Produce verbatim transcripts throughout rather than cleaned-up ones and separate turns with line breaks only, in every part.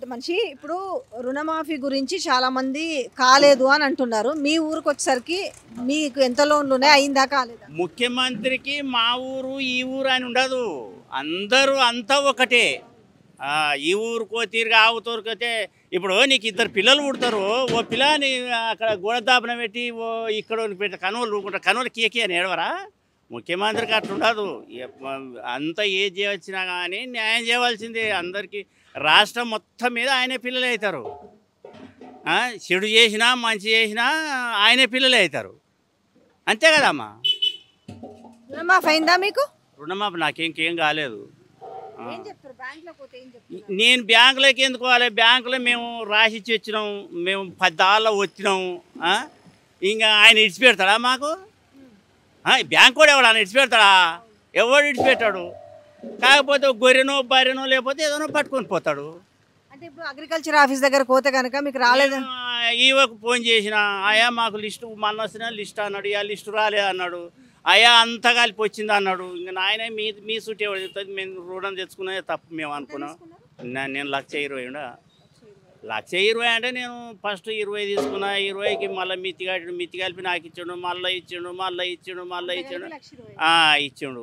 మనిషి ఇప్పుడు రుణమాఫీ గురించి చాలా మంది కాలేదు అని అంటున్నారు. మీ ఊరికి వచ్చేసరికి మీకు ఎంత లోన్లు ఉన్నాయి, అయిందా కాలేదా?
ముఖ్యమంత్రికి మా ఊరు ఈ ఊరు అని ఉండదు, అందరూ అంతా ఒకటే. ఈ ఊరుకో తిరిగి ఆ ఊరికైతే ఇప్పుడు నీకు ఇద్దరు పిల్లలు పుడతారు, ఓ పిల్లని అక్కడ గోడదాపన పెట్టి ఓ ఇక్కడ పెట్టి కనువలు ఊరుకుంటారు, కనువలు కేకే అని ఏడవరా? ముఖ్యమంత్రికి అట్లా ఉండదు. అంత ఏది చేయవచ్చినా కానీ న్యాయం చేయవలసిందే అందరికీ. రాష్ట్రం మొత్తం మీద ఆయనే పిల్లలు అవుతారు. చెడు చేసినా మంచి చేసినా ఆయనే పిల్లలు అవుతారు, అంతే కదమ్మా.
రుణమాఫీ అయిందా మీకు?
రుణమాఫీ నాకేంకేం కాలేదు. నేను బ్యాంకులోకి ఎందుకు పోవాలి? బ్యాంకులో మేము రాసిచ్చి వచ్చినాం, మేము పద్దాళ్ళ వచ్చినాం. ఇంకా ఆయన ఇడిచిపెడతాడా మాకు? బ్యాంకు కూడా ఎవడు ఆయన ఇడిచిపెడతాడా? ఎవడు ఇడిచిపెట్టాడు? కాకపోతే గొర్రెనో బర్రెనో లేకపోతే ఏదైనా పట్టుకొని పోతాడు.
అంటే ఇప్పుడు అగ్రికల్చర్ ఆఫీస్ దగ్గర పోతే కనుక మీకు రాలేదు?
ఈవోకు ఫోన్ చేసిన, అయ్యా మాకు లిస్టు మన వచ్చిన లిస్ట్ అన్నాడు, ఇక లిస్టు రాలేదు అన్నాడు. అయ్యా అంతా కలిపి వచ్చింది అన్నాడు. ఇంకా నాయన మీ మీ సూట్ ఎవరు చెప్తుంది? మేము రుణం తెచ్చుకున్నదే తప్పు మేము అనుకున్నాం. నేను లక్ష ఇరవై ఉండ లక్ష ఇరవై అంటే నేను ఫస్ట్ ఇరవై తీసుకున్నా, ఇరవైకి మళ్ళీ మిత్తి కట్టిండు, మిత్తి కలిపి నాకు ఇచ్చిండు, మళ్ళీ ఇచ్చిండు, మళ్ళీ ఇచ్చిండు, మళ్ళీ ఇచ్చిండు ఇచ్చిండు.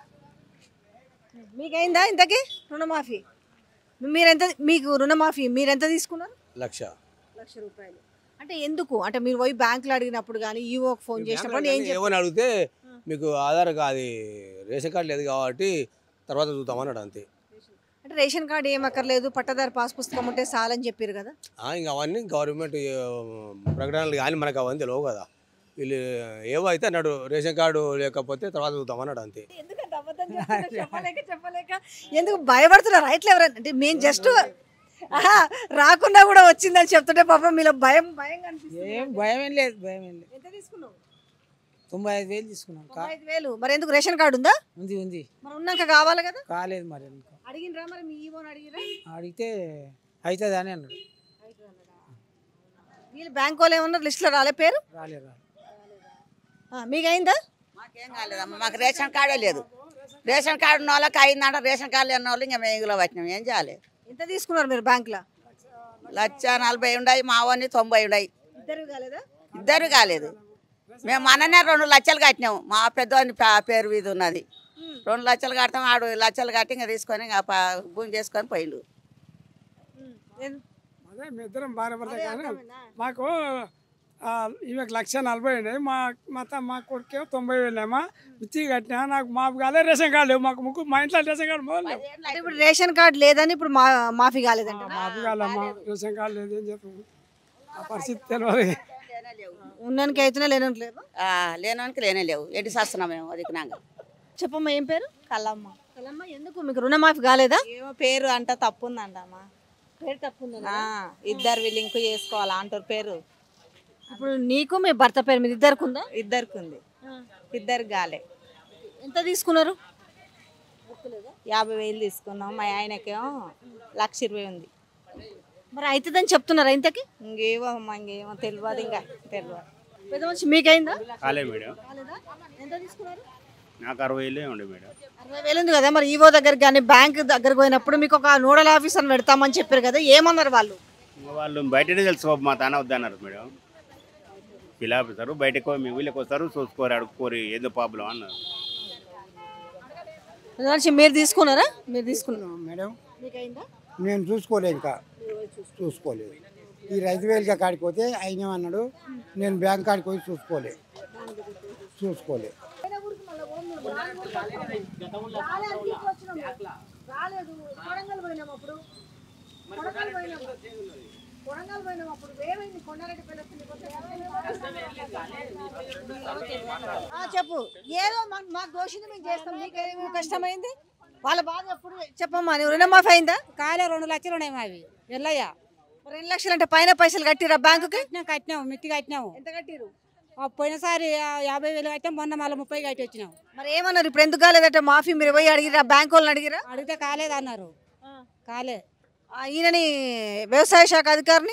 మీకైందా ఇంతకీ రుణమాఫీ? మీరెంత మీకు రుణమాఫీ మీరెంత తీసుకున్నారు?
లక్ష
లక్ష రూపాయలు. అంటే ఎందుకు? అంటే మీరు పోయి బ్యాంకులో అడిగినప్పుడు కానీ ఈవోకి ఫోన్ చేసినప్పుడు
ఏమని అడిగితే మీకు ఆధార్ అది రేషన్ కార్డు లేదు కాబట్టి తర్వాత చూద్దామన్నాడు, అంతే.
అంటే రేషన్ కార్డు ఏం అక్కర్లేదు, పట్టదారు పాస్ పుస్తకం ఉంటే చాలని చెప్పారు కదా.
ఇంకా అవన్నీ గవర్నమెంట్ ప్రకటనలు కానీ మనకు అవన్నీ తెలియవు కదా. వీళ్ళు ఏవో అయితే అన్నాడు, రేషన్ కార్డు లేకపోతే తర్వాత చూద్దామన్నాడు, అంతే.
చెప్పలేక చెప్పలేక ఎందుకు భయపడుతున్నారు రైట్లు ఎవరైనా? అంటే మేము జస్ట్ రాకుండా కూడా వచ్చిందని చెప్తుంటే పాపం మీలో భయం భయం కనిపిస్తుంది.
ఏం భయం ఏం లేదు, భయం ఏం లేదు.
ఎంత తీసుకున్నావు?
తొంభై ఐదు వేలు తీసుకున్నాం.
ఐదు వేలు. మరి ఎందుకు రేషన్ కార్డు ఉందా?
ఉంది ఉంది.
మరి ఉన్నాక కావాలి కదా.
కాలేదు మరి.
అడిగినరా మరి మీ ఈవోని అడిగిరా?
అడిగితే అవుతుంది అని అన్నాడు.
వీళ్ళు బ్యాంక్ వాళ్ళు ఏమన్నారు, లిస్టులో రాలే పేరు?
రాలేదు.
మీకు అయిందా?
మాకేం కాలేదమ్మా, మాకు రేషన్ కార్డే లేదు. రేషన్ కార్డు ఉన్న వాళ్ళకి అయిందంట, రేషన్ కార్డు లేని వాళ్ళు ఇంకా మేగులో వచ్చినాం, ఏం చేయాలి?
ఎంత తీసుకున్నారు మీరు బ్యాంకులో?
లక్ష నలభై ఉన్నాయి, మా వాడిని తొంభై ఉన్నాయి.
ఇద్దరు కాలేదా?
ఇద్దరు కాలేదు. మేము మననే రెండు లక్షలు కట్టినాము, మా పెద్దవాడిని పేరు మీద ఉన్నది. రెండు లక్షలు కడతాం, ఆడు లక్షలు కట్టి ఇంకా తీసుకొని ఇంకా భూమి చేసుకొని పోయిండు.
అదే మీ ఇద్దరం భార్య భర్త కానీ మాకు ఈమెకు లక్ష నలభై ఉన్నాయి, మా మా మా కొడుకేమో తొంభై వేలేమా మిర్చి కట్టినా. నాకు మాఫీ కాలేదు, రేషన్ కార్డు లేవు మాకు. ముగ్గు మా ఇంట్లో రేషన్ కార్డు మొదలు.
ఇప్పుడు రేషన్ కార్డు లేదని ఇప్పుడు మా మాఫీ కాలేదంట.
మాఫీ కాదమ్మా, రేషన్ కార్డు లేదు, ఏం చెప్తాము, ఆ పరిస్థితి తెలియదు.
ఉన్నానికి అయితేనే లేననికి లేవు,
లేనానికి లేనే లేవు. ఎటు చేస్తున్నాం మేము అది నాకు.
చెప్పమ్మా ఏం పేరు?
కలమ్మ.
కలమ్మ. ఎందుకు మీకు రుణమాఫీ కాలేదా?
ఏమో పేరు అంట తప్పు ఉందంటమ్మా.
పేరు తప్పు ఉంది.
ఇద్దరు లింక్ చేసుకోవాలా అంటారు పేరు.
ఇప్పుడు నీకు మీ భర్త పేరు మీద ఇద్దరికి ఉందా?
ఇద్దరికి ఉంది, ఇద్దరికి కాలే.
ఎంత తీసుకున్నారు?
యాభై వేలు తీసుకున్నాం. మా ఆయనకేమో లక్ష ఇరవై ఉంది.
మరి అవుతుందని చెప్తున్నారా ఇంతకి?
ఇంకేమో అమ్మా, ఇంకేమో తెలియదు, ఇంకా తెలియదు.
పెద్ద మనిషి మీకైందా?
కాలే మేడం.
ఎంత తీసుకున్నారు?
నాకు అరవై వేలే ఉండే మేడం.
అరవై వేలు ఉంది కదా. మరి ఈవో దగ్గరికి కానీ బ్యాంక్ దగ్గరకు పోయినప్పుడు మీకు ఒక నోడల్ ఆఫీసర్ని పెడతామని చెప్పారు కదా, ఏమన్నారు వాళ్ళు?
వాళ్ళు బయటనే తెలుసుకో మా తాన వద్దన్నారు మేడం. పిలాపుతారు బయటకు, మీ ఊళ్ళకి వస్తారు, చూసుకోరు, అడుక్కోరు, ఏదో ప్రాబ్లం అన్నారు.
మీరు తీసుకున్నారా? మీరు తీసుకున్నారా
మేడం?
మీకైందా?
నేను చూసుకోలేదు, ఇంకా చూసుకోలేదు. ఈ రైతు వేలుగా కాడిపోతే ఆయన అన్నాడు, నేను బ్యాంక్ కాడికి పోయి చూసుకోలే చూసుకోలే
చెప్పు. ఏదో మాకు దోషిని మేము చేస్తాం, నీకేమో కష్టమైంది. వాళ్ళ బాధ ఎప్పుడు చెప్పమ్మా. రుణమాఫీ అయిందా?
కాలే, రెండు లక్షలు ఉన్నాయి మావి. వెళ్ళయ్యా
రెండు లక్షలు అంటే పైన పైసలు కట్టిరా బ్యాంకుకి?
కట్టినాము, మిత్తి కట్టినాము.
ఎంత కట్టిరు?
పోయినసారి యాభై వేలు కట్టాం, మొన్న మళ్ళీ ముప్పై కట్టి వచ్చినాం.
మరి ఏమన్నారు ఇప్పుడు? ఎందుకు కాలేదట మాఫీ? మీరు పోయి అడిగిరా, బ్యాంక్ వాళ్ళని అడిగిరా?
అడిగితే కాలేదు అన్నారు. కాలే.
ఈయనని వ్యవసాయ శాఖ అధికారిని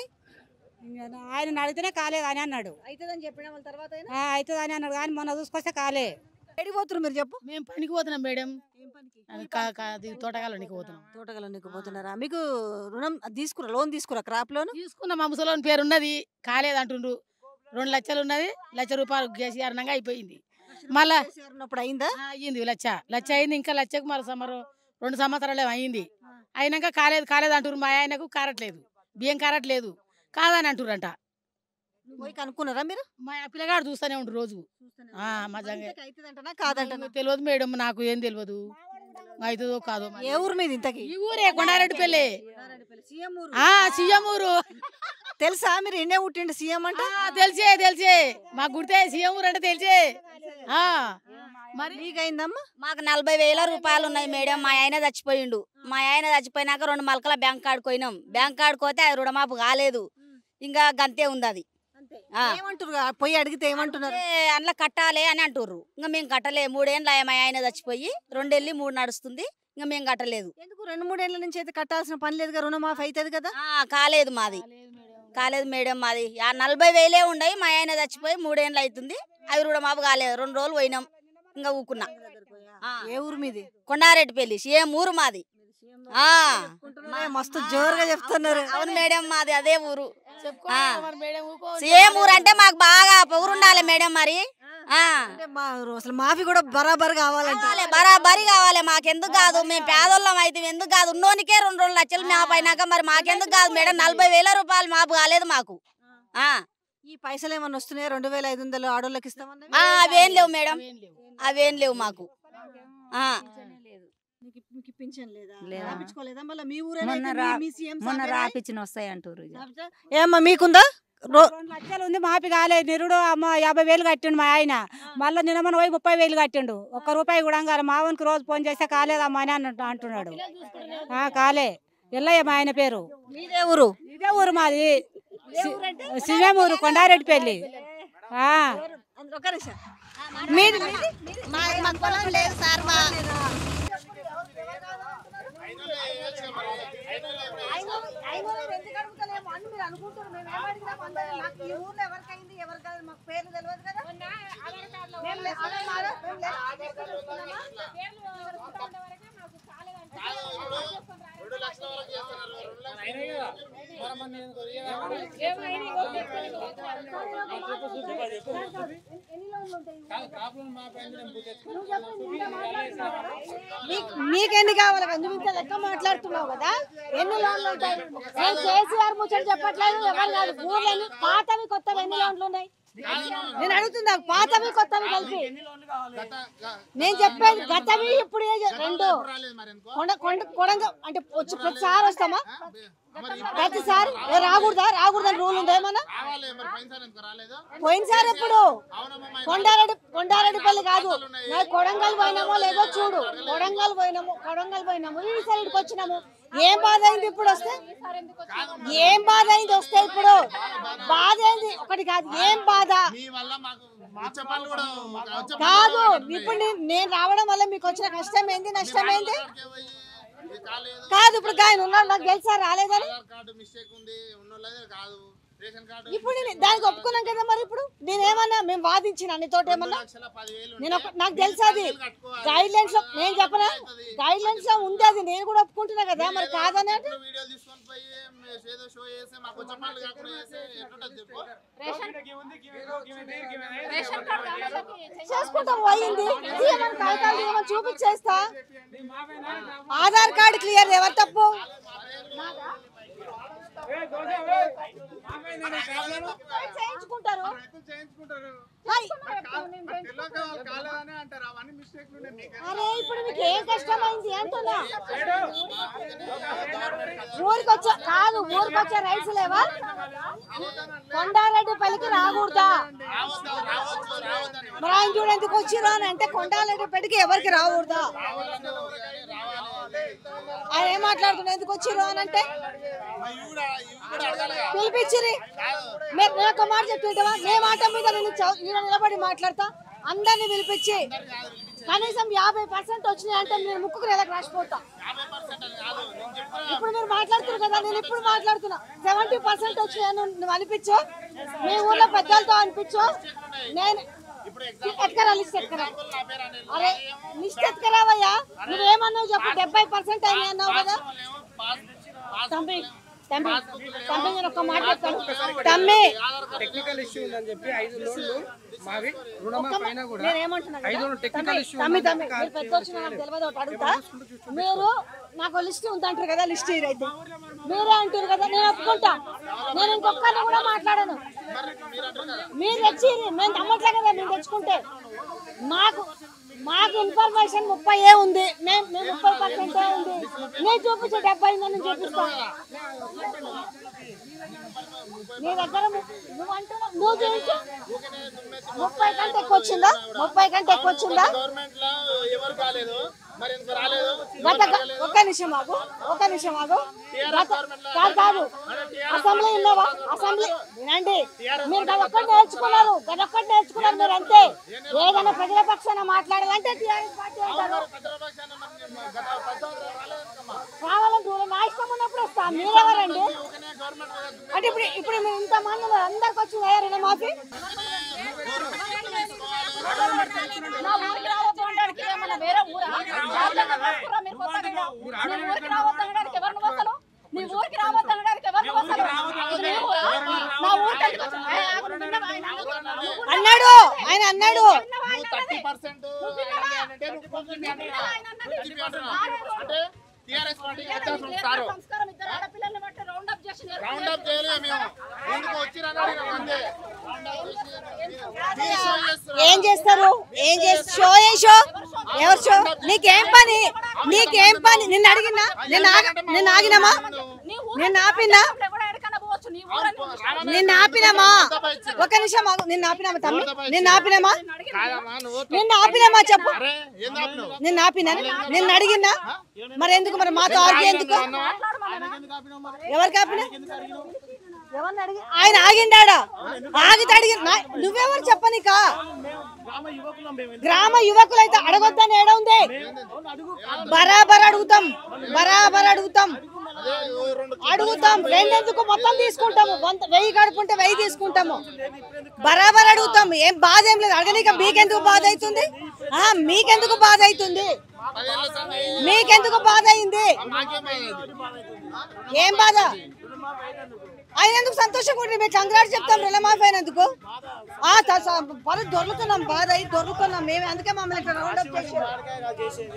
ఆయన అడిగితేనే కాలేదు అని అన్నాడు.
అవుతుందని చెప్పిన వాళ్ళ తర్వాత
అవుతుంది అని అన్నాడు, కానీ మొన్న చూసుకొస్తే కాలే.
ఎడిపోతున్నారు మీరు చెప్పు.
మేము పనికి పోతున్నాం మేడం,
ఏం పనికి?
అది కా- కా- అది తోటకాలనికి పోతున్నాం.
తోటగలనికి పోతున్నారా? మీకు రుణం తీసుకురా, లోన్ తీసుకురా, క్రాప్ లోన్?
తీసుకున్న మా ముసలోని పేరు ఉన్నది, కాలేదు అంటుండ్రు. రెండు లక్షలు ఉన్నది, లక్ష రూపాయలు కేసీఆర్ నంగా అయిపోయింది. మళ్ళా
ఉన్నప్పుడు అయిందా?
ఆ, అయ్యింది లక్ష లక్ష అయింది, ఇంకా లక్షకు మరి సమరం రెండు సంవత్సరాలు ఏమో అయింది. అయినాక కాలేదు కాలేదు అంటారు. మా ఆయనకు కారట్లేదు, బియ్యం కారట్లేదు, కాదని అంటారంట.
పోయి కనుక్కున్నారా మీరు?
మా పిల్లగాడు చూస్తూనే ఉండు రోజు. ఆ, మా జంగ
అవుతుందంటనా కాదంటనా?
తెలియదు మేడం, నాకు ఏం తెలియదు, అవుతుందో కాదో.
ఏ ఊరు మీద ఇంతకి?
ఈ ఊరే కొండారెడ్డిపల్లి. ఆ, సీఎం ఊరు.
తెలుసా మీరు ఎన్నే పుట్టిండు సీఎం అంటే?
ఆ, తెలిసే తెలిసే మాకు గుర్తే, సీఎం ఊరు అంటే తెలిసే. ఆ,
మరి మీకైందమ్మా?
మాకు నలభై వేల రూపాయలు ఉన్నాయి మేడం. మా ఆయన చచ్చిపోయిండు. మా ఆయన చచ్చిపోయినాక రెండు మలకల బ్యాంక్ కార్డుకు పోయినాం. బ్యాంక్ కార్డుకు పోతే అది రుణమాపు కాలేదు, ఇంకా గంతే ఉంది అది. ఆ.
ఏమంటారు? పోయి అడిగితే ఏమంటున్నారు?
ఏ, అందులో కట్టాలి అని అంటుర్రు. ఇంకా మేము కట్టలే. మూడేళ్ళు మా ఆయన చచ్చిపోయి రెండేళ్ళి మూడు నడుస్తుంది, ఇంకా మేము కట్టలేదు.
ఎందుకు? రెండు మూడేళ్ల నుంచి అయితే కట్టాల్సిన పని లేదుగా, రుణమాఫీ అవుతుంది కదా.
ఆ, కాలేదు మాది, కాలేదు మేడం మాది. ఆ నలభై వేలే ఉండయి. మా ఆయన చచ్చిపోయి మూడేళ్ళు అవుతుంది, అవి రుణమాపు కాలేదు. రెండు రోజులు పోయినాం, ఇంకా ఊకున్నా.
ఏ ఊరు మీది?
కొండారెడ్డిపల్లి సీఎం ఊరు మాది. ఆ,
మస్తు జోరుగా చెప్తున్నారు.
అవును మేడం, మాది అదే ఊరు. సీఎం ఊరు అంటే మాకు బాగా పొగురుండాలి మేడం. మరి ఆ,
అంటే మా అసలు మాఫీ కూడా బరాబర్ కావాలంటే
కావాలి, బరాబరి కావాలి. మాకెందుకు కాదు? మేము పేదోళ్ళం అయితే ఎందుకు కాదు? ఉన్నోనికే రెండు రెండు లక్షలు మాపు అయినాక మరి మాకెందుకు కాదు మేడం? నలభై వేల రూపాయలు మాపు కాలేదు మాకు. ఆ,
ఈ పైసలు ఏమన్నా వస్తున్నాయి? రెండు వేల ఐదు వందలు ఆడోళ్ళకి ఇస్తామన్నా?
ఆ, అవేం లేవు మేడం, అవేం లేవు మాకు. ఆ,
మీకు పింఛన్ లేదా?
లేదా.
రాపించుకోలేదా? మళ్ళీ మీ ఊరే
మొన్న రా- మొన్న రాపిచ్చిన వస్తాయి అంటారు.
ఏమ్మా మీకుందా? రో-
రెండు లక్షలు ఉంది, మాపి కాలేదు. నిరుడు అమ్మ యాభై వేలు కట్టిండు మా ఆయన. మళ్ళీ నిన్న మన పోయి ముప్పై వేలు కట్టిండు. ఒక్క రూపాయి కూడా కాదు. మావనికి రోజు ఫోన్ చేస్తే కాలేదమ్మా అని అన్న- అంటున్నాడు. ఆ, కాలే. ఎల్లయ్య మా ఆయన పేరు.
మీదే ఊరు?
ఇదే ఊరు మాది, సీఎం ఊరు కొండారెడ్డిపల్లి. ఆ,
ఒక్క నిమిషం. మీది మీది?
మాకు పొలం లేదు సార్. మా
మీకెన్ని కావాలి? నువ్వు ఇంత లెక్క మాట్లాడుతున్నావు కదా, ఎన్ని లోన్లు ఉంటాయి? నేను కేసీఆర్ ముచ్చట చెప్పట్లేదు, ఎవరు కాదు. ఊర్లో ఎన్ని పాతవి కొత్తవి ఎన్ని లోన్లు ఉన్నాయి నేను అడుగుతున్నా. పాతవి కొత్తవి కలిపి నేను చెప్పేది గతవి ఇప్పుడు రెండు కొండ కొండ కొడంగ అంటే వచ్చి ప్రతిసారి వస్తామా? ప్రతిసారి రాకూడదా? రాకూడదని రూల్ ఉందా ఏమన్నా? పోయినసారి ఎప్పుడు? కొండారెడ్డి కొండారెడ్డిపల్లి కాదు, కొడంగల్ పోయినామో లేదో చూడు. కొడంగల్ పోయినాము, కొడంగల్ పోయినాము, ఈ సైడ్కి వచ్చినాము. ఏం బాధ అయింది ఇప్పుడు వస్తే? ఏం బాధ అయింది వస్తే? ఇప్పుడు బాధ అయింది ఒకటి కాదు, ఏం బాధ కాదు. ఇప్పుడు నేను- నేను రావడం వల్ల మీకు వచ్చిన కష్టం ఏంది, నష్టం ఏంది? కాదు ఇప్పుడు ఆయన ఉన్నాడు, నాకు తెలుసా రాలేదని. ఇప్పుడు నేను దానికి ఒప్పుకున్నాం కదా. మరి ఇప్పుడు నేనేమన్నా మేము వాదించిన నీతోటి ఏమన్నా? నేను ఒక- నాకు తెలుసు అది గైడ్ లైన్స్ లో నేను చెప్పనా? గైడ్ లైన్స్ లో ఉంది అది, నేను కూడా ఒప్పుకుంటున్నా కదా. మరి కాదని చేసుకుంటాం. పోయింది ఏమన్నా కాగితాలు ఏమన్నా చూపించేస్తా. Aadhaar card clear. ఎవరు తప్పు? చేయించుకుంటారు. అరే ఇప్పుడు మీకు ఏం కష్టమైంది అంటున్నా? ఊరికి వచ్చా కాదు, ఊరికి వచ్చే రైట్స్ లేవా? కొండారెడ్డిపల్లికి రాకూడదా? మరి ఆయన చూడ ఎందుకు వచ్చిరా అని అంటే కొండారెడ్డిపల్లికి ఎవరికి రాకూడదా? ఆయన ఏం మాట్లాడుతున్నా? ఎందుకు వచ్చిరు అని అంటే పిలిపించిరి. నేను ఒక మాట చెప్తుంటావా? నే మాట మీద నేను చౌ- నేను నిలబడి మాట్లాడతా. అందరినీ పిలిపించి కనీసం యాభై పర్సెంట్ వచ్చినాయి అంటే నేను ముక్కుకు నెలకు రాసిపోతా. ఇప్పుడు మీరు మాట్లాడుతున్నారు కదా, నేను ఇప్పుడు మాట్లాడుతున్నా. సెవెంటీ పర్సెంట్ వచ్చినాయి నువ్వు అనిపించు, మీ ఊర్లో పెద్దలతో అనిపించు. నేను ఎత్తుకరా లిస్ట్ ఎత్తుకరా అరే లిస్ట్ ఎత్తుకరావయ్యా నువ్వేమన్నావు చెప్పు డెబ్బై పర్సెంట్ అయినాయి అన్నావు కదా తమ్మి తమ్మి తమ్మి నేను ఒక మాట చెప్తాను తమ్మి
టెక్నికల్ ఇష్యూ ఉందని చెప్పి ఐదు లోన్లు మావి రుణమాఫీ అయినా కూడా
నేను ఏమంటున్నా
ఐదు లోన్లు టెక్నికల్ ఇష్యూ
తమ్మి తమ్మి మీరు పెద్ద వచ్చిన నాకు తెలియదు ఒకటి అడుగుతా మీరు నాకు లిస్ట్ ఉందంటారు కదా లిస్ట్ ఇదైతే మీరే అంటారు కదా నేను ఒప్పుకుంటా నేను ఇంకొకరిని కూడా మాట్లాడను మీరు తెచ్చి మేము నమ్మట్లే కదా మేము తెచ్చుకుంటే మాకు మాకు ఇన్ఫర్మేషన్ ముప్పై ఏ ఉంది మేము మేము ముప్పై పర్సెంట్ ఉంది నేను చూపించే డెబ్బై ఉందని చూపిస్తాను నీ దగ్గర నువ్వు అంటున్నావు నువ్వు చూపించు ముప్పై కంటే ఎక్కువ వచ్చిందా ముప్పై కంటే ఎక్కువ వచ్చిందా ఒక నిమిషం ఆగు ఒక నిమిషం ఆగు కాదు కాదు అసెంబ్లీ ఉన్నావా అసెంబ్లీ వినండి మీరు గదొక్కటి నేర్చుకున్నారు గదొక్కటి నేర్చుకున్నారు మీరు అంతే ఏదైనా ప్రజల పక్షాన మాట్లాడాలంటే టీఆర్ఎస్ పార్టీ అంటారు కావాలంటే నా ఇష్టం ఉన్నప్పుడు వస్తా మీరెవరండి అంటే ఇప్పుడు ఇప్పుడు మీరు ఇంతమంది అందరికి వచ్చింది రుణమాఫీ నా ఊరికి రావద్దు ఏమన్నా వేరే ఊరా మీరు ఊరికి రావద్దు అనడానికి ఎవరిని వస్తారు నీ ఊరికి రావద్దు అనడానికి ఎవరిని వస్తారు నా ఊరికి అన్నాడు ఆయన అన్నాడు
టీఆర్ఎస్ పార్టీకి వ్యత్యాసం ఉంటారు రౌండ్ అప్ చేయలేము మేము ముందుకు వచ్చిరన్నాడు అంతే
ఏం చేస్తారు ఏం చేస్తారు షో ఏ షో ఎవరు షో నీకేం పని నీకేం పని నిన్ను అడిగినా నేను నేను ఆగినామా నేను ఆపినా నిన్ను ఆపినామా ఒక నిమిషం నిన్ను ఆపినామా తమ్మి నిన్ను ఆపినామా నిన్ను ఆపినామా చెప్పు నిన్ను ఆపినా నిన్ను అడిగినా మరి ఎందుకు మరి మాతో ఆర్గ్యూ ఎందుకు ఎవరికి ఆపినా ఆయన ఆగిండాడా ఆగితే అడిగి నువ్వెవరు చెప్పనికా గ్రామ యువకులు అయితే అడగొద్దని ఏడ ఉంది బరాబర్ అడుగుతాం బరాబర్ అడుగుతాం అడుగుతాం రెండెందుకు మొత్తం తీసుకుంటాము వెయ్యి గడుపుంటే వెయ్యి తీసుకుంటాము బరాబర్ అడుగుతాం ఏం బాధ ఏం లేదు అడగనీక మీకెందుకు బాధ అవుతుంది మీకెందుకు బాధ అవుతుంది మీకెందుకు బాధ అయింది ఏం బాధ అయినందుకు సంతోషంగా ఉంటుంది మేము కంగ్రాట్స్ చెప్తాం రుణమాఫీ అయినందుకు పని దొరుకుతున్నాం బాధ అయ్యి దొరుకుతున్నాం మేమే అందుకే మమ్మల్ని ఇక్కడ రౌండ్ అప్ చేసి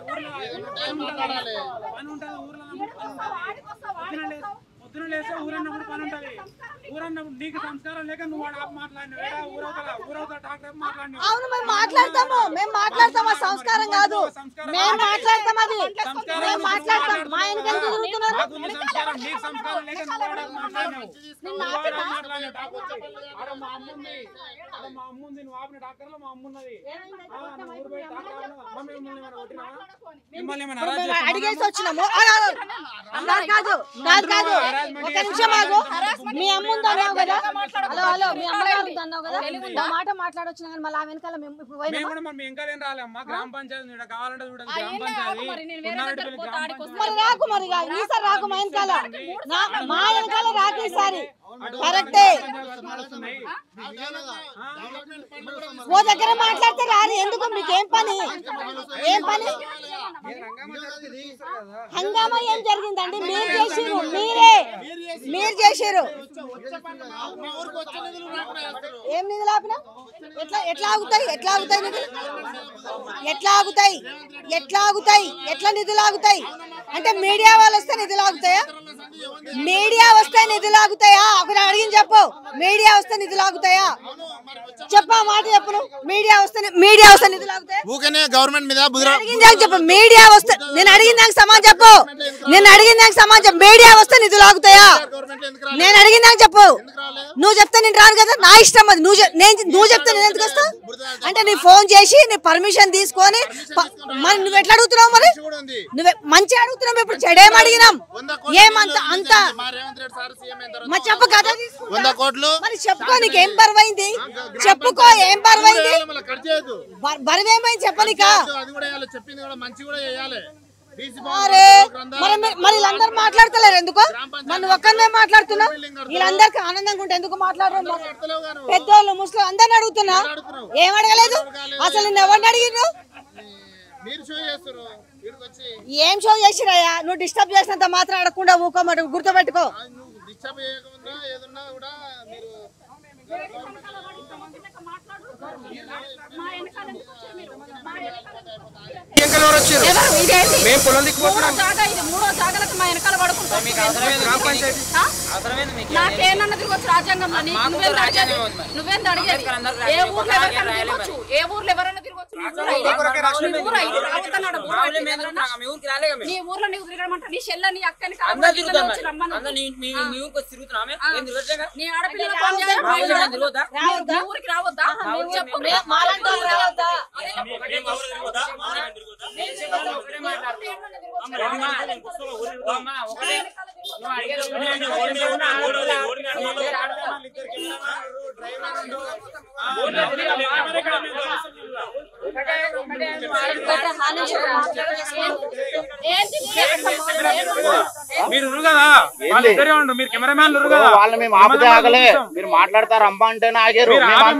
పొద్దున లేస్తే ఊరన్నప్పుడు పని ఉంటుంది ఊరన్నప్పుడు నీకు సంస్కారం లేక నువ్వు మాట్లాడిన ఊరవుతా డాక్టర్ మాట్లాడిన
అవును మేము మాట్లాడతాము మేము మాట్లాడతాం ఆ సంస్కారం కాదు మేము మాట్లాడతాం అది మేము మాట్లాడతాం మా వెనక ఎందుకు తిరుగుతున్నారు
నీకు సంస్కారం లేక నువ్వు మాట్లాడినావు మా అమ్ముంది మా అమ్ముంది నువ్వు ఆపిన డాక్టర్లో మా అమ్మున్నది
అడిగేసి వచ్చినాము కాదు కాదు కాదు ఒక నిమిషం ఆగు మీ అమ్ముంది అన్నావు కదా హలో హలో మీ అమ్మగారు అన్నావు కదా ఆ మాట మాట్లాడొచ్చు కానీ మళ్ళీ ఆ వెనకాల మేము ఇప్పుడు
గ్రామ పంచాయతీ కావాలంటే చూడండి గ్రామ పంచాయతీ
మరి రాకు మరి ఈసారి రాకు మా వెనకాల మా వెనకాల రాకు ఈసారి కరెక్టే ఓ దగ్గర మాట్లాడితే రారు ఎందుకు మీకేం పని ఏం పని హంగామా ఏం జరిగిందండి మీరు చేసిరు మీరే మీరు చేసిరు ఏం నిధులు ఆపినా ఎట్లా ఎట్లా ఆగుతాయి ఎట్లా ఆగుతాయి నిధులు ఎట్లా ఆగుతాయి ఎట్లా ఆగుతాయి ఎట్లా నిధులు ఆగుతాయి అంటే మీడియా వాళ్ళు వస్తే నిధులు ఆగుతాయా మీడియా వస్తే నిధులు ఆగుతాయా ఒకటి అడిగింది చెప్పు మీడియా వస్తే నిధులు ఆగుతాయా చెప్పా మాట చెప్పు మీడియా వస్తే మీడియా వస్తే నిధులు ఆగుతాయా
గవర్నమెంట్ మీద
చెప్పు మీడియా వస్తే నేను అడిగిన దానికి సమాధానం చెప్పు నేను అడిగిన దానికి సమాధానం చెప్పు మీడియా వస్తే నిధులు ఆగుతాయా నేను అడిగిన దానికి చెప్పు నువ్వు చెప్తే నేను రాను కదా నా ఇష్టం అది నువ్వు నేను నువ్వు చెప్తే నేను ఎందుకు వస్తా అంటే నీ ఫోన్ చేసి నీ పర్మిషన్ తీసుకొని మరి నువ్వు ఎట్లా అడుగుతున్నావు మరి నువ్వే మంచిగా అడుగుతున్నావు ఇప్పుడు చెడేం అడిగినాం ఏమంత అంత మరి చెప్పు కదా మరి చెప్పుకో నీకు ఏం బరువైంది చెప్పుకో ఏం బరువైంది బరువేమైంది చెప్పనికా అరే మరి మరి వీళ్ళందరూ మాట్లాడతలేరు ఎందుకు? మన ఒక్కరినే మాట్లాడుతున్నా, వీళ్ళందరికి ఆనందంగా ఉంటే ఎందుకు మాట్లాడరు? పెద్దోళ్ళు ముసలు అందరిని అడుగుతున్నా, ఏం అడగలేదు అసలు. నిన్ను ఎవరిని అడిగిర్రు? ఏం షో చేసిరయ్యా? నువ్వు డిస్టర్బ్ చేసినంత మాత్రం అడగకుండా ఊకోమటు గుర్తుపెట్టుకో.
నాకేనన్నా తిరగచ్చు రాజ్యాంగంలో. నువ్వేంది అడిగేది? ఏ ఊర్లో ఎవరికైనా తిరగచ్చు, ఏ ఊర్లో ఎవరైనా తిరగచ్చు. నీ ఊర్లో నీకు తిరగమంట, నీ చెల్ల నీ అక్కని నీ ఆడపిల్లల ఊరికి రావద్దా? చెప్పు.
మీరు కదా మీరు కెమెరామ్యాన్ కదా,
వాళ్ళని మేము ఆపదే ఆగలే. మీరు మాట్లాడతారు అమ్మ అంటే ఆగారు.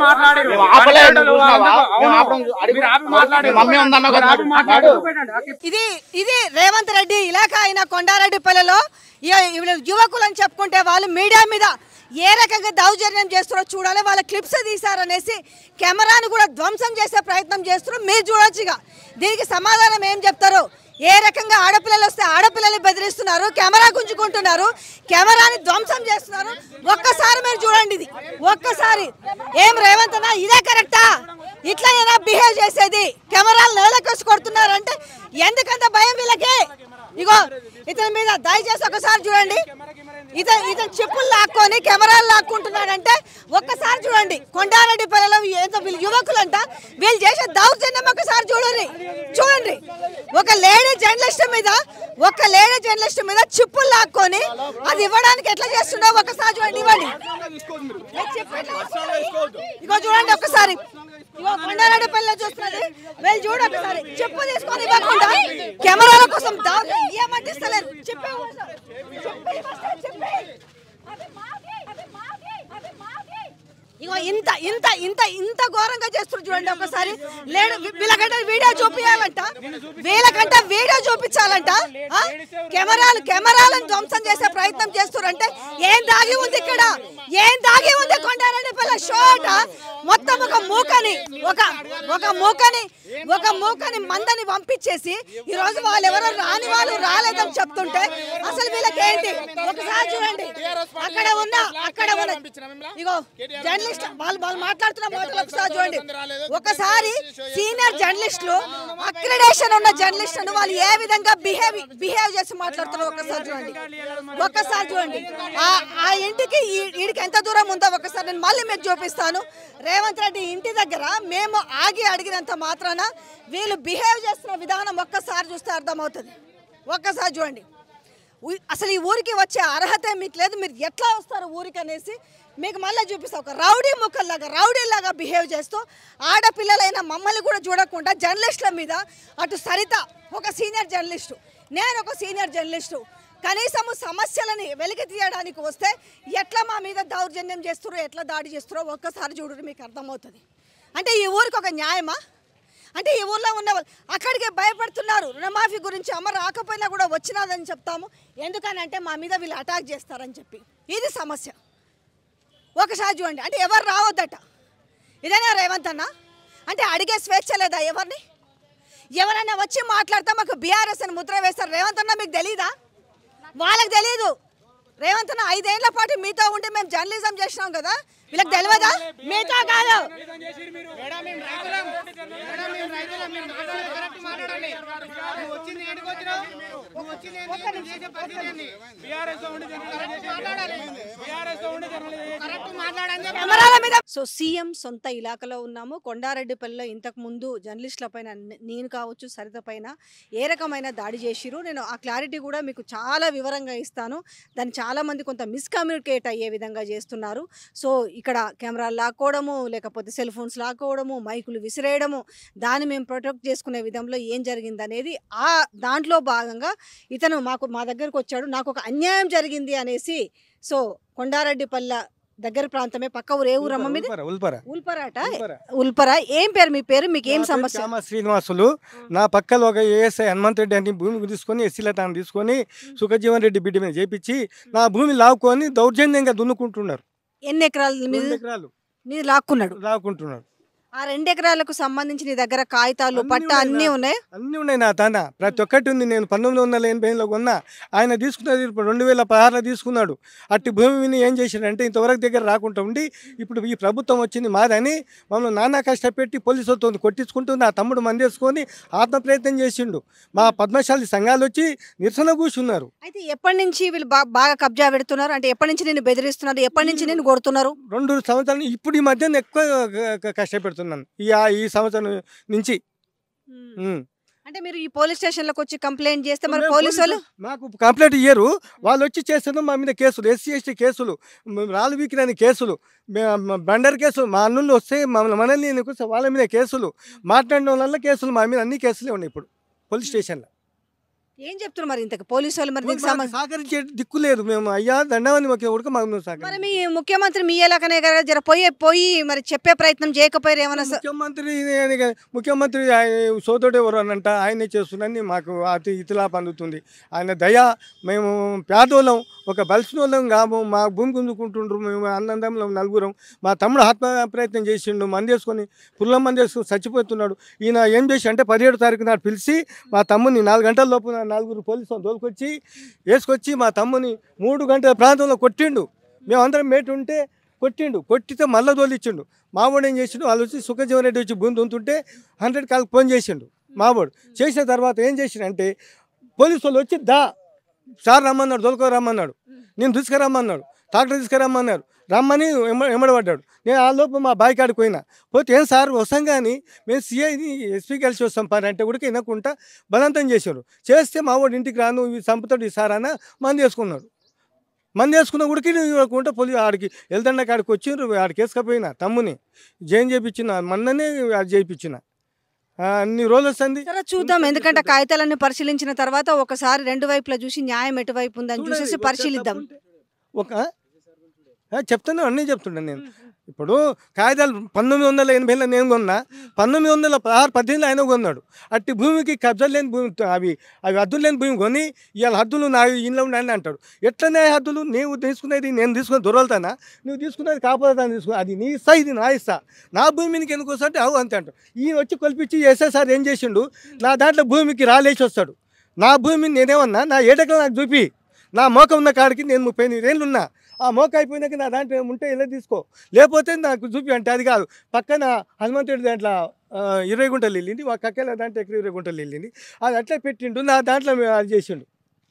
ఇది ఇది రేవంత్ రెడ్డి ఇలాకా అయిన కొండారెడ్డిపల్లిలో యువకులని చెప్పుకుంటే వాళ్ళు మీడియా మీద ఏ రకంగా దౌర్జన్యం చేస్తారో చూడాలి. వాళ్ళ క్లిప్స్ తీశారనేసి కెమెరాను కూడా ధ్వంసం చేసే ప్రయత్నం చేస్తున్నారు. మీరు చూడొచ్చుగా దీనికి సమాధానం ఏం చెప్తారు? ఏ రకంగా ఆడపిల్లలు వస్తే ఆడపిల్లలు బెదిరిస్తున్నారు, కెమెరా గుంజుకుంటున్నారు, కెమెరాని ధ్వంసం చేస్తున్నారు. ఒక్కసారి మీరు చూడండి, ఇది ఒక్కసారి. ఏం రేవంత్ అన్న ఇదే కరెక్టా? ఇట్లా ఏనా బిహేవ్ చేసేది? కెమెరాలు నెలకొచ్చి కొడుతున్నారంటే ఎందుకంత భయం వీళ్ళకి? ఇగో ఇతని మీద దయచేసి ఒకసారి చూడండి. ఇతను ఇతను చెప్పులు లాక్కొని కెమెరాలు లాక్కుంటున్నాడంటే ఒక్కసారి చూడండి. కొండారెడ్డిపల్లిలో వీళ్ళు యువకులంట, వీళ్ళు చేసే దౌర్జన్యం ఒకసారి చూడండి. చూడండి ఒక లేడీ జర్నలిస్ట్ మీద ఒక లేడీ జర్నలిస్ట్ మీద చిప్పులు లాక్కొని అది ఇవ్వడానికి ఎట్లా చేస్తుండో ఒకసారి చూడండి. ఇవ్వండి, ఇగో చూడండి ఒకసారి. ఇగో కొండారెడ్డిపల్లిలో చూస్తున్నది వీళ్ళు చూడ ఒకసారి. చెప్పు తీసుకొని ఇవ్వకుండా కెమెరాల కోసం దౌర్జన్యం ఏమంటిస్తలేరు. చెప్పే ఇగో ఇంత ఇంత ఇంత ఇంత ఘోరంగా చేస్తున్నారు చూడండి ఒకసారి. లేడు వీళ్ళకంటే వీడియో చూపించాలంట, వీళ్ళకంటే వీడియో చూపించాలంట. కెమెరాలు కెమెరాలను ధ్వంసం చేసే ప్రయత్నం చేస్తున్నారంటే ఏం దాగి ఉంది ఇక్కడ? ఏం దాగి ఉంది? కొండారెడ్డిపల్లి షోట మొత్తం ఒక మూకని ఒక ఒక మూకని ఒక మూకని మందని పంపించేసి ఈ రోజు వాళ్ళు ఎవరో రాని వాళ్ళు రాలేదని చెప్తుంటే అసలు వీళ్ళకి ఏంటి? ఒకసారి చూడండి. అక్కడ ఉన్న అక్కడ ఉన్న ఇగో జర్నలిస్ట్ వాళ్ళు వాళ్ళు మాట్లాడుతున్న మాటలు ఒకసారి చూడండి. ఒకసారి సీనియర్ జర్నలిస్టులు అక్రిడేషన్ ఉన్న జర్నలిస్టులను వాళ్ళు ఏ విధంగా బిహేవ్ బిహేవ్ చేసి మాట్లాడుతున్నారు ఒకసారి చూడండి. ఒక్కసారి చూడండి. ఆ ఇంటికి వీడికి ఎంత దూరం ఉందో ఒకసారి నేను మళ్ళీ మీకు చూపిస్తాను. రేవంత్ రెడ్డి ఇంటి దగ్గర మేము ఆగి అడిగినంత మాత్రాన వీళ్ళు బిహేవ్ చేస్తున్న విధానం ఒక్కసారి చూస్తే అర్థమవుతుంది. ఒక్కసారి చూడండి. అసలు ఈ ఊరికి వచ్చే అర్హత మీకు లేదు, మీరు ఎట్లా వస్తారు ఊరికి అనేసి మీకు మళ్ళీ చూపిస్తా. ఒక రౌడీ ముక్కల్లాగా రౌడీలాగా బిహేవ్ చేస్తూ ఆడపిల్లలైన మమ్మల్ని కూడా చూడకుండా జర్నలిస్టుల మీద, అటు సరిత ఒక సీనియర్ జర్నలిస్టు, నేను ఒక సీనియర్ జర్నలిస్టు, కనీసము సమస్యలని వెలికి తీయడానికి వస్తే ఎట్లా మా మీద దౌర్జన్యం చేస్తారో ఎట్లా దాడి చేస్తారో ఒక్కసారి చూడండి, మీకు అర్థమవుతుంది. అంటే ఈ ఊరికి ఒక న్యాయమా? అంటే ఈ ఊర్లో ఉన్న వాళ్ళు అక్కడికే భయపడుతున్నారు. రుణమాఫీ గురించి అమ్మ రాకపోయినా కూడా వచ్చినాదని చెప్తాము, ఎందుకనంటే మా మీద వీళ్ళు అటాక్ చేస్తారని చెప్పి. ఇది సమస్య. ఒకసారి చూడండి. అంటే ఎవరు రావద్దట, ఇదేనా రేవంత్ అన్న? అంటే అడిగే స్వేచ్ఛ లేదా ఎవరిని? ఎవరైనా వచ్చి మాట్లాడితే మాకు బీఆర్ఎస్ అని ముద్ర వేస్తారు. రేవంత్ అన్న మీకు తెలీదా? వాళ్ళకి తెలీదు. రేవంత్ అన్న ఐదేళ్ల పాటు మీతో ఉండి మేము జర్నలిజం చేసినాం కదా, వీళ్ళకి తెలియదా? మీతో కాదు. కెమెరాల మీద
సో సీఎం సొంత ఇలాకలో ఉన్నాము. కొండారెడ్డిపల్లిలో ఇంతకు ముందు జర్నలిస్టుల పైన నేను కావచ్చు సరిత పైన ఏ రకమైన దాడి చేసిరు నేను ఆ క్లారిటీ కూడా మీకు చాలా వివరంగా ఇస్తాను. దాన్ని చాలామంది కొంత మిస్కమ్యూనికేట్ అయ్యే విధంగా చేస్తున్నారు. సో ఇక్కడ కెమెరాలు లాక్కోవడము, లేకపోతే సెల్ ఫోన్స్ లాక్కోవడము, మైకులు విసిరేయడము, దాన్ని మేము ప్రొటెక్ట్ చేసుకునే విధంలో ఏం జరిగింది అనేది ఆ దాంట్లో భాగంగా ఇతను మాకు మా దగ్గరకు వచ్చాడు. నాకు ఒక అన్యాయం జరిగింది అనేసి. సో కొండారెడ్డిపల్లి దగ్గర ప్రాంతమే, పక్క ఊరు ఏ ఊరమ్మ మీది?
ఉల్పర
ఉల్పరాట ఉల్పరా. ఏం పేరు మీ పేరు? మీకు ఏం సమస్య?
చామ శ్రీనివాసులు. నా పక్కలో ఒక ఏఎస్ఐ హనుమంత్ రెడ్డి అని భూమి తీసుకొని ఎస్సీల తాను తీసుకొని సుఖజీవన్ రెడ్డి బిడ్డ మీద చేపించి నా భూమి లాక్కొని దౌర్జన్యంగా దున్నుకుంటున్నారు.
ఎన్ని ఎకరాలు
రెండు ఎకరాలు
మీరు లాక్కున్నాడు?
లాక్కుంటున్నారు.
ఆ రెండు ఎకరాలకు సంబంధించి నీ దగ్గర కాగితాలు పట్ట అన్నీ ఉన్నాయి?
అన్నీ ఉన్నాయి నా తాన, ప్రతి ఒక్కటి ఉంది. నేను పంతొమ్మిది వందల ఎనభైలో కొన్నా, ఆయన తీసుకున్నది రెండు వేల పదహారులో తీసుకున్నాడు. అట్టి భూమిని ఏం చేశాడంటే ఇంతవరకు దగ్గర రాకుండా ఉండి ఇప్పుడు ఈ ప్రభుత్వం వచ్చింది మాదని మమ్మల్ని నానా కష్టపెట్టి పోలీసులతో కొట్టించుకుంటూ నా తమ్ముడు మందేసుకొని ఆత్మప్రయత్నం చేసిండు. మా పద్మశాలి సంఘాలు వచ్చి నిరసన కూర్చున్నారు.
అయితే ఎప్పటి నుంచి వీళ్ళు బాగా కబ్జా పెడుతున్నారు? అంటే ఎప్పటి నుంచి నేను బెదిరిస్తున్నారు? ఎప్పటి నుంచి నేను కొడుతున్నారు?
రెండు సంవత్సరాలు ఇప్పుడు ఈ మధ్యన ఎక్కువ కష్టపెడుతున్నాను ఈ ఈ సంవత్సరం నుంచి.
అంటే మీరు ఈ పోలీస్ స్టేషన్లకు వచ్చి కంప్లైంట్ చేస్తే మరి పోలీసు వాళ్ళు
మాకు కంప్లైంట్ ఇయ్యరు. వాళ్ళు వచ్చి చేస్తారు మా మీద కేసులు, ఎస్సీ ఎస్టీ కేసులు, రాళ్ళు వీకిరాని కేసులు, బండర్ కేసులు. మా అన్నులు వస్తే మమ్మల్ని మనల్ని వాళ్ళ మీద కేసులు, మాట్లాడడం వల్ల కేసులు, మా మీద అన్ని కేసులే ఉన్నాయి ఇప్పుడు పోలీస్ స్టేషన్లో.
ఏం చెప్తున్నారు మరి ఇంతకు పోలీసు వాళ్ళు? మరి
సహకరించే దిక్కు లేదు. మేము అయ్యా దండమని మాకు ఉడక మాకు
మరి మీ ముఖ్యమంత్రి మీ ఎలాకనే కదా జర పోయి పోయి మరి చెప్పే ప్రయత్నం చేయకపోయారు ఏమన్నా?
ముఖ్యమంత్రి ముఖ్యమంత్రి సోదరుడు ఎవరు అనంట ఆయనే చేస్తున్నారని మాకు అతి ఇతిలా పొందుతుంది. ఆయన దయ. మేము పేదోళ్ళం, ఒక బలిసిన వాళ్ళం కాము. మా భూమి గుంజుకుంటుండ్రు. మేము అన్నందంలో నలుగురం. మా తమ్ముడు ఆత్మ ప్రయత్నం చేసిండు, మందేసుకొని పుల్ల మందేసుకొని చచ్చిపోతున్నాడు. ఈయన ఏం చేసి అంటే పదిహేడు తారీఖు నాడు పిలిచి మా తమ్ముని నాలుగు గంటల లోపు నలుగురు పోలీసులు తోలుకొచ్చి వేసుకొచ్చి మా తమ్ముని మూడు గంటల ప్రాంతంలో కొట్టిండు. మేమందరం మేటు ఉంటే కొట్టిండు. కొట్టితే మళ్ళీ తోలిచ్చిండు. మావాడు ఏం చేసిండు, వాళ్ళు వచ్చి సుఖజీవన్ రెడ్డి వచ్చి భూమి దుంతుంటే హండ్రెడ్ కాల్కి ఫోన్ చేసిండు. మావాడు చేసిన తర్వాత ఏం చేసిండంటే పోలీసు వాళ్ళు వచ్చి దా సార్ రమ్మన్నాడు, దొలకో రమ్మన్నాడు, నేను తీసుకురమ్మన్నాడు, డాక్టర్ తీసుకురమ్మన్నారు. రమ్మని ఎమ ఎమ్మడబడ్డాడు. నేను ఆ లోపు మా బాయ్ కాడికి పోయినా. పోతే ఏం సార్ వస్తాం కానీ మేము సిఐని ఎస్పీ కలిసి వస్తాం పని అంటే కూడా వినకుండా బలవంతం చేశారు. చేస్తే మా వాడు ఇంటికి రాను ఇవి చంపుతాడు ఈ సార్ అన్న మంది వేసుకున్నాడు. మంది వేసుకున్న ఉడికి ఇవ్వకుండా పోలీసు ఆడికి ఎల్దండ కాడికి వచ్చిండ్రు. ఆడికి వేసుకపోయినా తమ్ముని జైన్ చేయించిన, మొన్ననే అది చేయించిన. అన్ని రోజులు వస్తుంది.
చూద్దాం, ఎందుకంటే కాగితాలన్నీ పరిశీలించిన తర్వాత ఒకసారి రెండు వైపులా చూసి న్యాయం ఎటువైపు ఉందని చూసేసి పరిశీలిద్దాం.
ఒక చెప్తాను అన్నీ చెప్తున్నాను నేను. ఇప్పుడు కాగితాలు పంతొమ్మిది వందల ఎనభైలో నేను కొన్నా, పంతొమ్మిది వందల పదహారు పద్దెనిమిదిలో ఆయన కొన్నాడు. అట్టి భూమికి కబ్జాలు లేని భూమి, అవి అవి హద్దులు లేని భూమి కొని ఇవాళ హద్దులు నా ఇంట్లో ఉండాలని అంటాడు. ఎట్లనే హద్దులు? నీవు తీసుకునేది నేను తీసుకుని దొరలుతానా? నువ్వు తీసుకునేది కాకపోతే తీసుకుని అది నీ ఇస్తా, ఇది నా ఇస్తా, నా భూమికి ఎందుకు వస్తా అంటే అవు అంతే అంటాడు. ఈయన వచ్చి కొలిపించి ఎస్ఎస్ఆర్ ఏం చేసిండు, నా దాంట్లో భూమికి రాలేసి వస్తాడు. నా భూమిని నేనేమన్నా నా ఏడకలు నాకు చూపి, నా మోక ఉన్న కాడికి నేను ముప్పై ఎనిమిది ఏళ్ళు ఉన్నా, ఆ మోక అయిపోయినాక నా దాంట్లో ఉంటే ఇలా తీసుకో, లేకపోతే నాకు చూపి అంటే అది కాదు. పక్కన హనుమంతుడి దాంట్లో ఇరవై గుంటలు వెళ్ళింది, ఒక కక్కెల దాంట్లో ఎక్కడ ఇరవై గుంటలు వెళ్ళింది, అది అట్లా పెట్టిండు. నా దాంట్లో అది చేసిండు.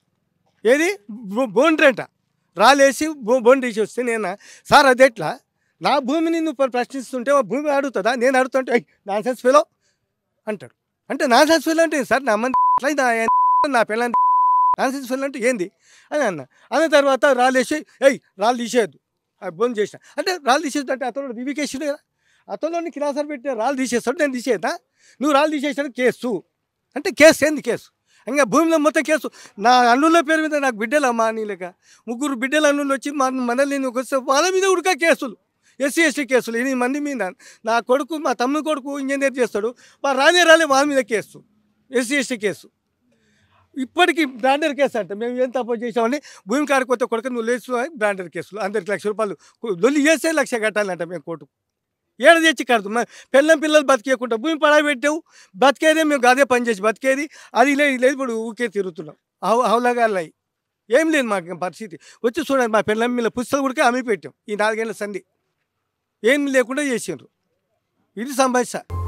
ఏది బోండ్రి అంట రాలేసి బో బోండ్ తీసి వస్తే నేను సార్ అది ఎట్లా నా భూమిని నువ్వు ప్రశ్నిస్తుంటే ఆ భూమి అడుగుతుందా? నేను అడుగుతుంటే నాన్ సెన్స్ ఫెలో అంటాడు. అంటే నాన్ సెన్స్ ఫెలో అంటే సార్ నా మంది అట్లా నా పిల్లని నాన్ సెన్స్ ఫెలో అంటే ఏంది అని అన్న. అన్న తర్వాత రాలేసి ఏయ్ రాళ్ళు తీసేయద్దు బంద్ చేసిన అంటే రాళ్ళు తీసేద్దు అంటే అతను వివికేసిండు కదా, అతను కిరాసర్ పెట్టి రాళ్ళు తీసేస్తాడు, నేను తీసేద్దా? నువ్వు రాళ్ళు తీసేసాడు కేసు అంటే కేసు ఏంది కేసు? ఇంకా భూమిలో మొత్తం కేసు. నా అన్నుల పేరు మీద నాకు బిడ్డలు అమ్మా నీ లెక్క ముగ్గురు బిడ్డలు అన్నులు వచ్చి మన మనల్ని వస్తే వాళ్ళ మీద ఉడక కేసులు, ఎస్సీ ఎస్టీ కేసులు ఎనిమిది మంది మీద. నా కొడుకు మా తమ్ముడు కొడుకు ఇంజనీర్ చేస్తాడు, మా రానే రాలే వాళ్ళ మీద కేసు, ఎస్సీ ఎస్టీ కేసు. ఇప్పటికీ బ్రాండర్ కేసు అంట. మేము ఏం తప్పు చేసామని భూమి కాడిపోతే కొడుకు నువ్వు లేచు బ్రాండర్ కేసులు అందరికి లక్ష రూపాయలు లొల్లి చేస్తే లక్ష కట్టాలంట మేము కోర్టు. ఏడ తెచ్చి కడతాం? పిల్లం పిల్లలు బతికేయకుండా భూమి పడా పెట్టావు, బతికేదే మేము అదే పని చేసి బతికేది, అది లేదు లేదు ఇప్పుడు ఊకే తిరుగుతున్నాం హౌ హౌలగాళ్ళయి. ఏం లేదు మాకు పరిస్థితి. వచ్చి చూడండి మా పిల్లం మీద పుస్తకం కూడా అమ్మి పెట్టాం ఈ నాలుగేళ్ల సంధి, ఏం లేకుండా చేసిండ్రు. ఇది సమస్య.